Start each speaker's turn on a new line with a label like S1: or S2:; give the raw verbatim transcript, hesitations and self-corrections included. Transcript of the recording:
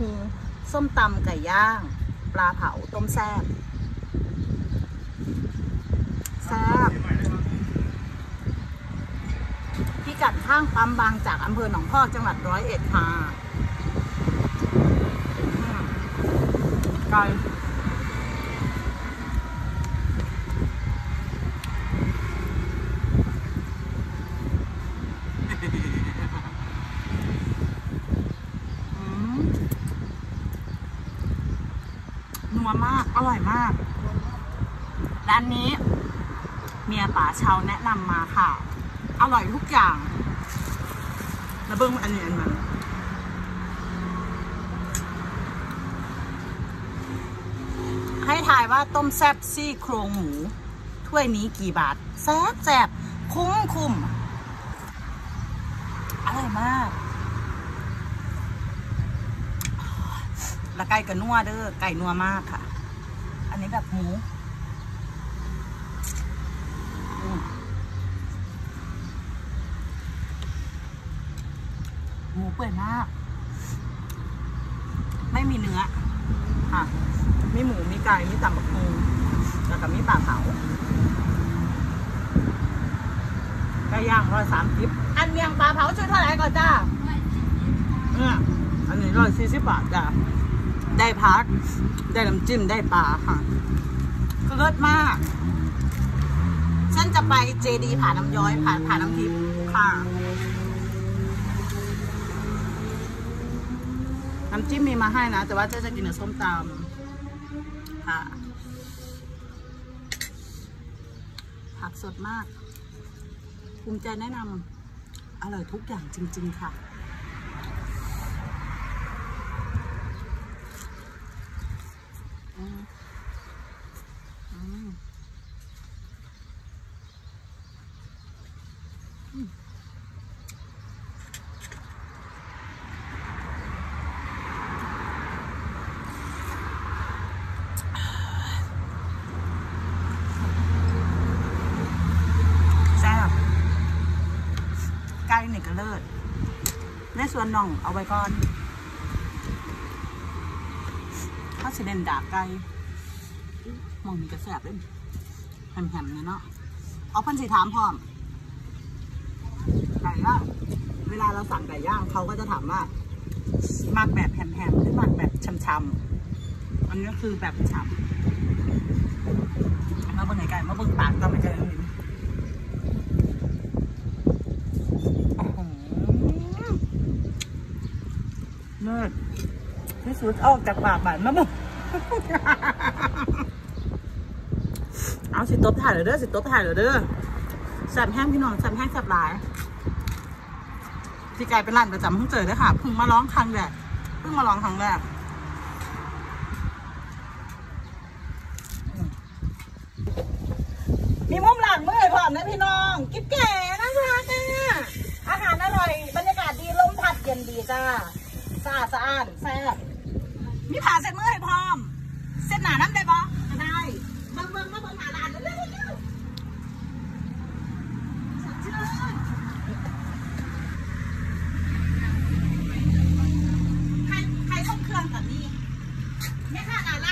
S1: ฮูส้มตำไก่ย่างปลาเผาต้มแซ่บแซ่บพิกัดข้างปั๊มบางจากอำเภอหนองพอกจังหวัดร้อยเอ็ดค่ะไก่นัวมากอร่อยมากร้านนี้เมียป๋าเชาแนะนำมาค่ะอร่อยทุกอย่างแล้วเบิ้งอันนี้อันมันให้ทายว่าต้มแซ่บซี่โครงหมูถ้วยนี้กี่บาทแซ่บแซ่บคุ้มคุ้มอร่อยมากและไก่กับนัวเด้อไก่นัวมากค่ะอันนี้แบบหมูหมูเปื่อยมากไม่มีเนื้อค่ะมีหมูมีไก่มีตับบักฮูแล้วก็มีปลาเผาไก่ย่างร้อยสามสิบอันเมียงปลาเผาช่วยเท่าไหร่ก่อนจ้าเนี่ยอันนี้ร้อยสี่สิบบาทจ้าได้พักได้น้ำจิ้มได้ปลาค่ะคือเลิศมากฉันจะไปเจดีผาน้ำย้อยผาผาน้ำทิพย์ค่ะน้ำจิ้มมีมาให้นะแต่ว่าเจ๊จะกินกับส้มตำค่ะผักสดมากภูมิใจแนะนำอร่อยทุกอย่างจริงๆค่ะอืมอืมอืมไก่เนี่ยก็เลิศในส่วนน่องเอาไว้ก่อนถ้าสิเด่นดาไก่มองมีกระแสบเลยแหมๆเนี่ยเนาะเอาพันสีถามพร้อมไก่ย่างเวลาเราสั่งไก่ย่างเขาก็จะถามว่าหมักแบบแหมๆหรือหมักแบบช้ำๆอันนี้คือแบบฉ่ำมาเบิ่งไก่มาเบิ่งปากก็ไม่เจอเลยเลิศที่สุดออกจากปากบานมาบุกเอาสิตบถ่ายเลยเด้อสิตบถ่ายเลยเด้อแซ่บแห้งพี่น้องแซ่บแห้งแซ่บหลายที่ไกลเป็นร้านประจำเพิ่งเจอเลยค่ะเพิ่งมาร้องครั้งแรกเพิ่งมาร้องครั้งแรกมีมุมหลังเมื่อยพร้อมนะพี่น้องกิ๊บแก่นะคะอาหารอร่อยบรรยากาศดีลมพัดเย็นดีจ้าสะอาดสะอาดแซ่บมีผ่าเส้นมือให้พร้อมเส้นหนาน้ำได้ปะได้เบิ่งเบิ่งมาเบิ่งหาร้านเร็วเร็วสดชื่นใครใครต้องเครื่องแบบนี้ไม่ค่ะหนาร้าน